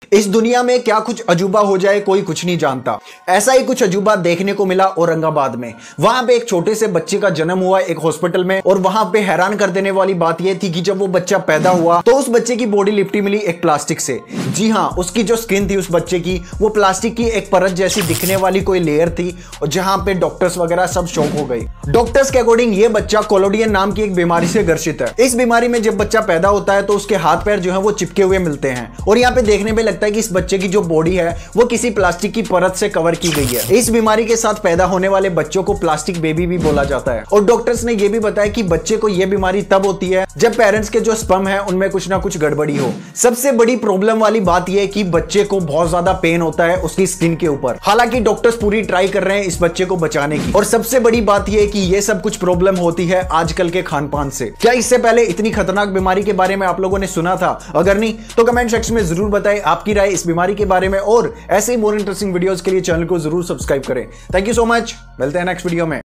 इस दुनिया में क्या कुछ अजूबा हो जाए कोई कुछ नहीं जानता। ऐसा ही कुछ अजूबा देखने को मिला औरंगाबाद में। वहां पे एक छोटे से बच्चे का जन्म हुआ एक हॉस्पिटल में, और वहां पे हैरान कर देने वाली बात यह थी कि जब वो बच्चा पैदा हुआ तो उस बच्चे की बॉडी लिपटी मिली एक प्लास्टिक से। जी हाँ, उसकी जो स्किन थी उस बच्चे की, वो प्लास्टिक की एक परत जैसी दिखने वाली कोई लेयर थी, और जहां पे डॉक्टर्स वगैरह सब शॉक हो गई। डॉक्टर्स के अकॉर्डिंग ये बच्चा कोलोडियन नाम की एक बीमारी से ग्रसित है। इस बीमारी में जब बच्चा पैदा होता है तो उसके हाथ पैर जो है वो चिपके हुए मिलते हैं, और यहाँ पे देखने में लगता है कि इस बच्चे की जो बॉडी है वो किसी प्लास्टिक की परत से कवर की गई है। इस बीमारी के साथ पैदा होने वाले बच्चों को प्लास्टिक बेबी भी बोला जाता है। और डॉक्टर्स ने यह भी बताया कि बच्चे को यह बीमारी तब होती है जब पेरेंट्स के जो स्पर्म है उनमें कुछ ना कुछ गड़बड़ी हो। सबसे बड़ी प्रॉब्लम वाली बात यह है कि बच्चे को बहुत ज्यादा पेन होता है उसकी स्किन के ऊपर। हालांकि डॉक्टर्स पूरी ट्राई कर रहे हैं इस बच्चे को बचाने की। और सबसे बड़ी बात यह है कि यह सब कुछ प्रॉब्लम होती है आजकल के खान पान से। क्या इससे पहले इतनी खतरनाक बीमारी के बारे में आप लोगों ने सुना था? अगर नहीं तो कमेंट सेक्शन में जरूर बताएं आपकी राय इस बीमारी के बारे में, और ऐसे ही मोर इंटरेस्टिंग वीडियोस के लिए चैनल को जरूर सब्सक्राइब करें। थैंक यू सो मच, मिलते हैं नेक्स्ट वीडियो में।